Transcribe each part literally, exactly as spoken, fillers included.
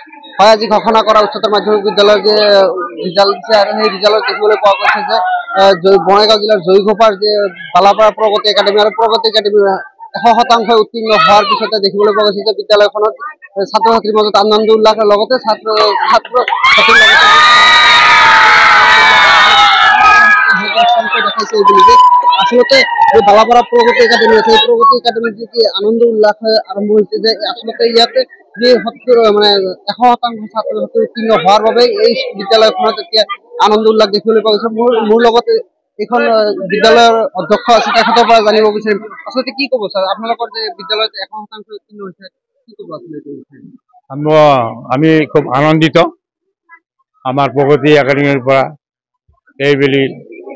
হয় আজি ঘোষণা কৰা উচ্চতৰ মাধ্যমিক বিদ্যালয়ৰ যে ৰিজাল্ট দিছে আৰু সেই ৰিজাল্টত দেখিবলৈ পোৱা গৈছে যে বঙাইগাঁও জিলাৰ জয়ীঘোপাৰ যে বালাপাৰা প্ৰগতি একাডেমী আৰু প্ৰগতি একাডেমীৰ এশ শতাংশ উত্তীৰ্ণ হোৱাৰ পিছতে দেখিবলৈ পোৱা গৈছে যে বিদ্যালয়খনত ছাত্ৰ ছাত্ৰীৰ মাজত আনন্দ উল্লাসৰ লগতে ছাত্ৰ ছাত্ৰ ছাত্ৰীৰ লগতে দেখাইছে বুলি যে আসলতে এই বালাপাৰা প্ৰগতি একাডেমী আছে প্ৰগতি একাডেমীৰ যি আনন্দ উল্লাস আৰম্ভ হৈছে যে আসলতে ইয়াতে যে সত্তৰ মানে এশ শতাংশ ছাত্ৰ ছাত্ৰী উত্তীৰ্ণ হোৱাৰ বাবে এই বিদ্যালয়খনত এতিয়া আনন্দ উল্লাস দেখিবলৈ পোৱা গৈছে। মোৰ মোৰ লগতে এইখন বিদ্যালয়ৰ অধ্যক্ষ আছে তেখেতৰ পৰা জানিব বিচাৰিম আচলতে কি ক'ব ছাৰ আপোনালোকৰ যে বিদ্যালয়ত এশ শতাংশ উত্তীৰ্ণ হৈছে কি ক'ব আচলতে? আমি খুব আনন্দিত আমাৰ প্ৰগতি একাডেমীৰ পৰা এইবেলি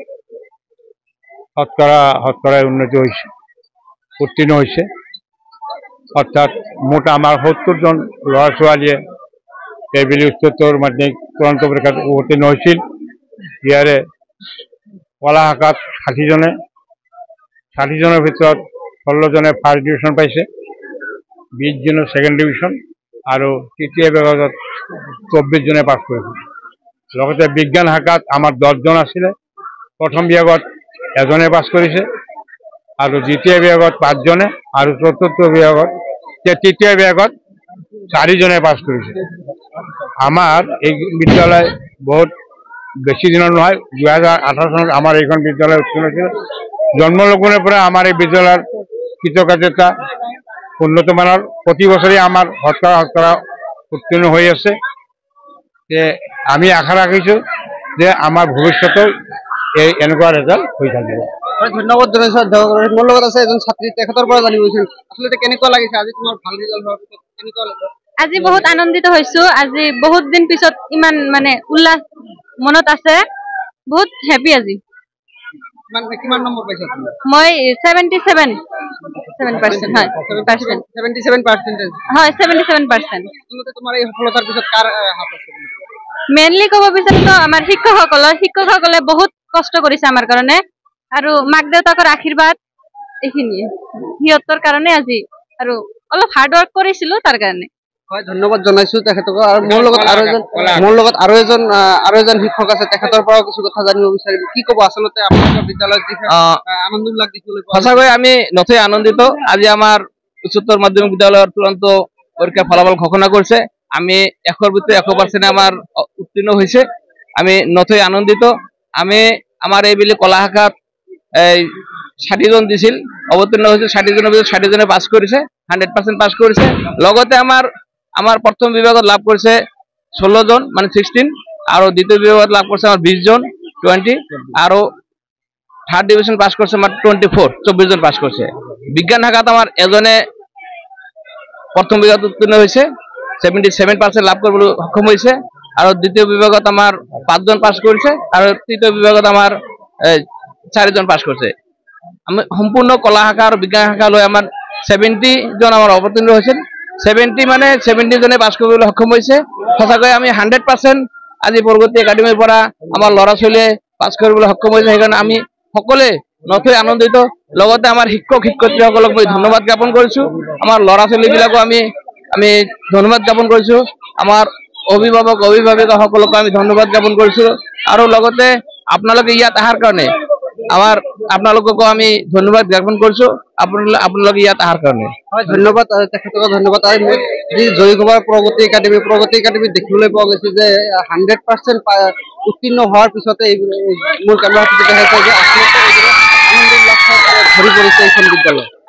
শতকৰা শতকৰাই উন্নতি হৈছে উত্তীৰ্ণ হৈছে অৰ্থাৎ মুঠ আমাৰ সত্তৰ জন ল'ৰা ছোৱালীয়ে এইবেলি উচ্চতৰ মাধ্যমিক চূড়ান্ত পৰীক্ষাত উত্তীৰ্ণ হৈছিল। ইয়াৰে কলা শাখাত ষাঠিজনে ষাঠিজনৰ ভিতৰত ষোল্লজনে ফাৰ্ষ্ট ডিভিজন পাইছে, বিশজনে ছেকেণ্ড ডিভিজন আৰু তৃতীয় বিভাগত চৌব্বিছজনে পাছ কৰিছে। লগতে বিজ্ঞান শাখাত আমাৰ দহজন আছিলে, প্ৰথম বিভাগত এজনে পাছ কৰিছে আৰু দ্বিতীয় বিভাগত পাঁচজনে আৰু চতুৰ্থ বিভাগত তৃতীয় বিভাগত চাৰিজনে পাছ কৰিছে। আমাৰ এই বিদ্যালয় বহুত বেছি দিনৰ নহয়, দুহেজাৰ আঠাৰ চনত আমাৰ এইখন বিদ্যালয় উত্তীৰ্ণ হৈছিল। জন্ম লগ্নৰ পৰা আমাৰ এই বিদ্যালয়ৰ কৃতকাৰ্যতা উন্নত মানৰ, প্ৰতি বছৰে আমাৰ শতকৰা শতকৰা উত্তীৰ্ণ হৈ আছে। যে আমি আশা ৰাখিছোঁ যে আমাৰ ভৱিষ্যতেও এই এনেকুৱা রেজাল্ট হৈ থাকিব। ধন্যবাদ জনাইছো অধ্যাপক। মোৰ লগত আছে এজন ছাত্ৰী, তেখেতৰ পৰা জানিব বিচাৰিম আচলতে কেনেকুৱা লাগিছে আজি তোমাৰ ভাল ৰিজাল্ট হোৱাৰ পিছত কেনেকুৱা লাগিছে? আজি বহুত আনন্দিত হৈছো। আজি বহুত দিন পিছত ইমান মানে উল্লাস মনত আছে, বহুত হ্যাপি আজি। মানে কিমান নম্বৰ পাইছা তুমি? মই সত্তৰ সাত সাত পাৰ্চেণ্ট হয় পাৰ্চেণ্ট সত্তৰ সাত পাৰ্চেণ্টেজ হয় সত্তৰ সাত পাৰ্চেণ্ট। আচলতে তোমাৰ এই সফলতাৰ পিছত কাৰ হাত আছে? মেইনলি ক'ব বিচাৰিছো আমাৰ শিক্ষকসকলৰ শিক্ষকসকলে বহুত কষ্ট কৰিছে আমাৰ কাৰণে আৰু মাক দেউতাকৰ আশীৰ্বাদ এইখিনিয়ে সিহঁতৰ কাৰণে আজি আৰু অলপ হাৰ্ড ৱৰ্ক কৰিছিলো তাৰ কাৰণে। হয় ধন্যবাদ জনাইছো তেখেতক। আৰু মোৰ লগত আৰু এজন মোৰ লগত আৰু এজন আৰু এজন শিক্ষক আছে, তেখেতৰ পৰাও কিছু কথা জানিব বিচাৰিম। কি ক'ব আচলতে আপোনালোকৰ বিদ্যালয়ত আনন্দ উল্লাস দেখিবলৈ পোৱা? সঁচাকৈ আমি নথৈ আনন্দিত। আজি আমাৰ উচ্চতৰ মাধ্যমিক বিদ্যালয়ৰ চূড়ান্ত পৰীক্ষা ফলাফল ঘোষণা কৰিছে। আমি এশৰ ভিতৰত এশ পাৰ্চেণ্ট আমাৰ উত্তীৰ্ণ হৈছে। আমি নথৈ আনন্দিত। আমি আমাৰ এইবেলি কলা শাখাত এই ষাঠিজন দিছিল, অৱতীৰ্ণ হৈছিল ষাঠিজনৰ ভিতৰত ষাঠিজনে পাছ কৰিছে, হাণ্ড্ৰেড পাৰ্চেণ্ট পাছ কৰিছে। লগতে আমাৰ আমাৰ প্ৰথম বিভাগত লাভ কৰিছে ষোল্লজন মানে ছিক্সটিন আৰু দ্বিতীয় বিভাগত লাভ কৰিছে আমাৰ বিশজন টুৱেণ্টি আৰু থাৰ্ড ডিভিজন পাছ কৰিছে আমাৰ টুৱেণ্টি ফ'ৰ চৌব্বিছজন পাছ কৰিছে। বিজ্ঞান শাখাত আমাৰ এজনে প্ৰথম বিভাগত উত্তীৰ্ণ হৈছে, ছেভেণ্টি ছেভেন পাৰ্চেণ্ট লাভ কৰিবলৈ সক্ষম হৈছে আৰু দ্বিতীয় বিভাগত আমাৰ পাঁচজন পাছ কৰিছে আৰু তৃতীয় বিভাগত আমাৰ চাৰিজন পাছ কৰিছে। আমি সম্পূৰ্ণ কলা শাখা আৰু বিজ্ঞান শাখা লৈ আমাৰ ছেভেণ্টি জন আমাৰ অৱতীৰ্ণ হৈছিল। ছেভেণ্টি মানে ছেভেণ্টি জনে পাছ কৰিবলৈ সক্ষম হৈছে। সঁচাকৈ আমি হাণ্ড্ৰেড পাৰ্চেণ্ট আজি প্ৰগতি একাডেমীৰ পৰা আমাৰ ল'ৰা ছোৱালীয়ে পাছ কৰিবলৈ সক্ষম হৈছে। সেইকাৰণে আমি সকলোৱে নথৈ আনন্দিত। লগতে আমাৰ শিক্ষক শিক্ষয়িত্ৰীসকলক মই ধন্যবাদ জ্ঞাপন কৰিছোঁ। আমাৰ ল'ৰা ছোৱালীবিলাকো আমি আমি ধন্যবাদ জ্ঞাপন কৰিছোঁ। আমাৰ অভিভাৱক অভিভাৱিকাসকলকো আমি ধন্যবাদ জ্ঞাপন কৰিছোঁ আৰু লগতে আপোনালোকে ইয়াত অহাৰ কাৰণে আমাৰ আপোনালোককো আমি ধন্যবাদ জ্ঞাপন কৰিছোঁ আপোনালোক আপোনালোকে ইয়াত অহাৰ কাৰণে। হয় ধন্যবাদ তেখেতক ধন্যবাদ। যি জয়ীঘোপাৰ প্ৰগতি একাডেমী প্ৰগতি একাডেমীত দেখিবলৈ পোৱা গৈছে যে হাণ্ড্ৰেড পাৰ্চেণ্ট উত্তীৰ্ণ হোৱাৰ পিছতে মোৰ কেমেৰাত দেখাইছে যে আচলতে ভৰি পৰিছে এইখন বিদ্যালয়।